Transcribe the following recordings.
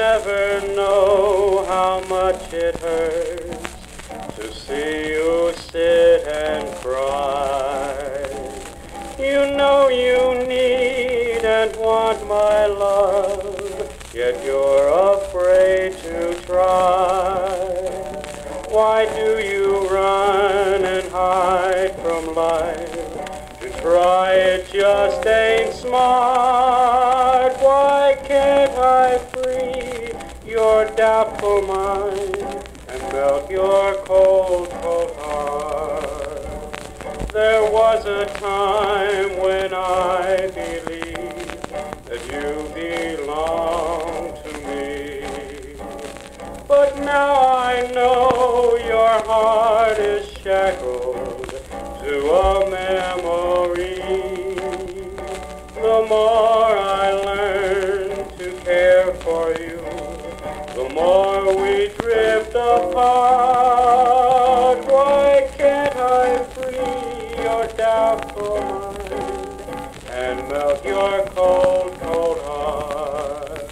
never know how much it hurts to see you sit and cry. You know you need and want my love, yet you're afraid to try. Why do you run and hide from life? To try it just ain't smart. Why can't I free your doubtful mind and melt your cold, cold heart? There was a time when I believed that you belonged to me, but now I know your heart is shackled to a memory. The more I learn to care for you, the more we drift apart. Why can't I free your doubtful mind and melt your cold, cold heart?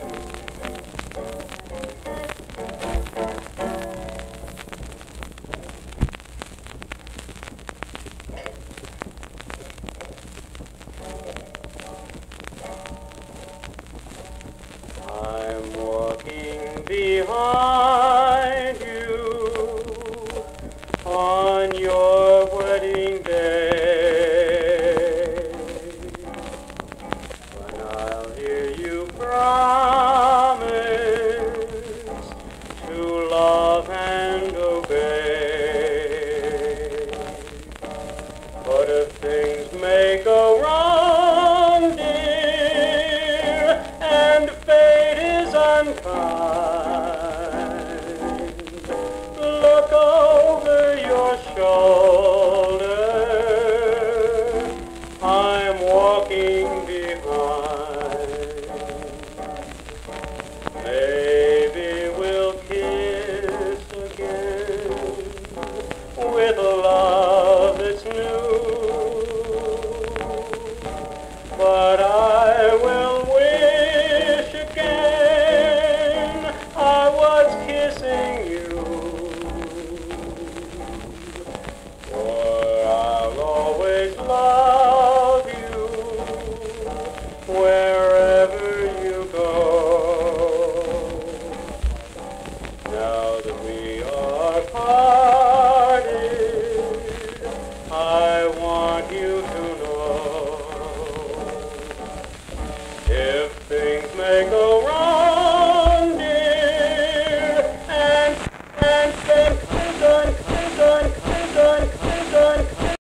I'm walking behind you on your wedding day, and I'll hear you promise to love and obey. But if things may go wrong, dear, and fate is unkind,